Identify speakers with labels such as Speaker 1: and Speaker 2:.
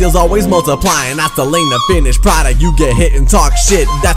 Speaker 1: skills always multiplying. That's the lane to finish. Product, you get hit and talk shit. That's